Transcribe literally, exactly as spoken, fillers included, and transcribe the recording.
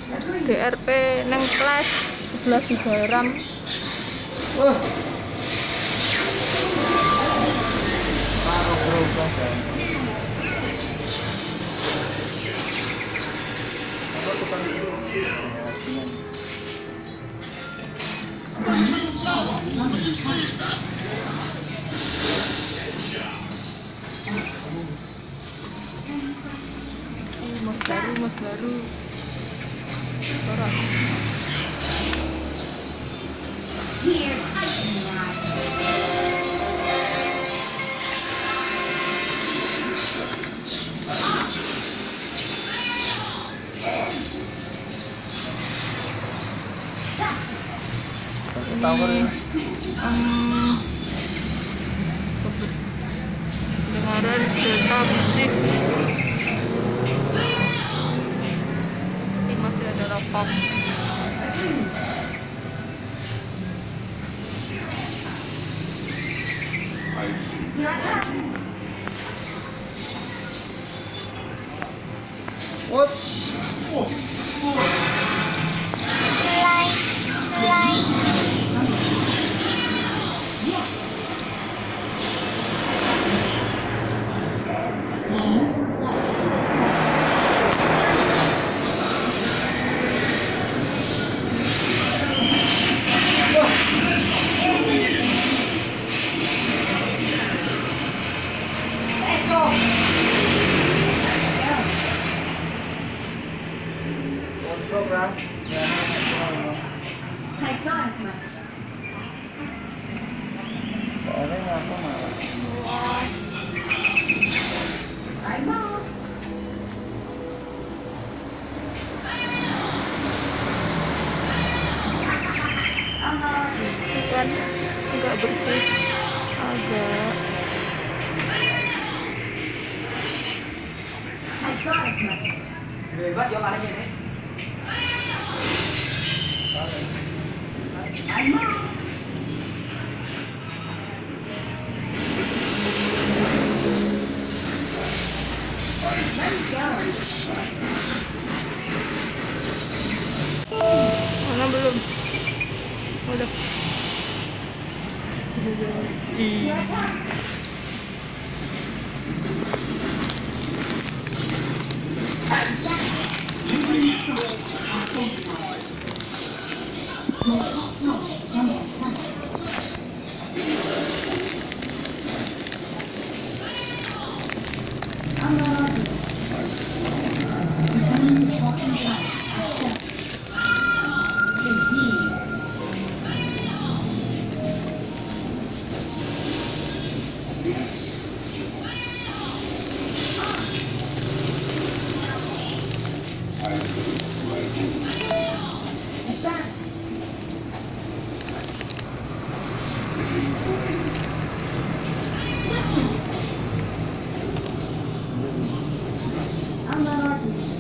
D R P neng kelas sebelas giga RAM. Wah. Mas baru, mas baru. Orang. Ini um, kedengaran delta musik. Ini masih ada rokok. What? Oh. Mulai, mulai. Program. Soalnya aku malah. Kan agak bersih, agak Bebas ya paling ini. mana belum? Udah. Iya. I'm not arguing.